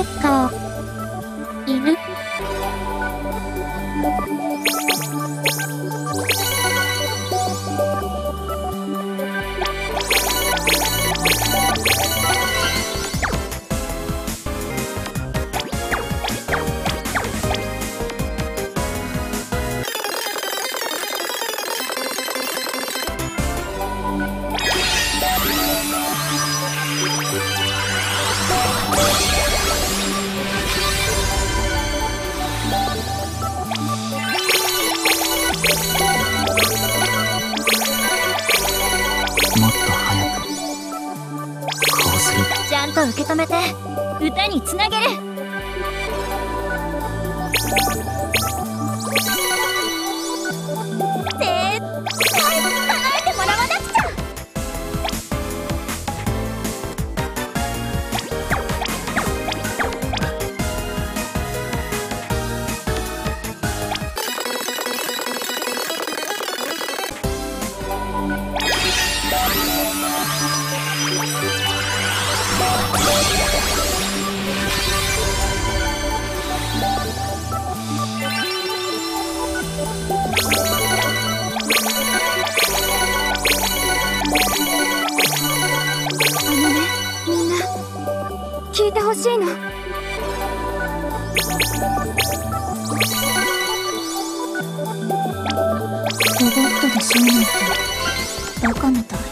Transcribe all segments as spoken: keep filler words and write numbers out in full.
か犬。 もっと早くこうする。 ちゃんと受け止めて歌につなげる。絶対叶えてもらわなくちゃ。あのね、みんな聞いてほしいの。ロボットで死ぬなんてバカみたい。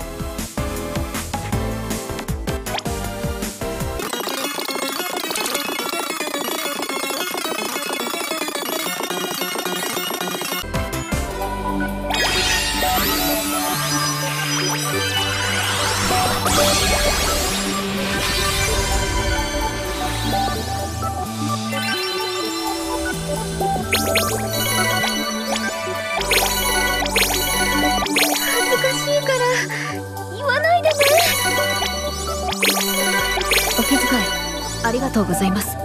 恥ずかしいから言わないでね。お気遣いありがとうございます。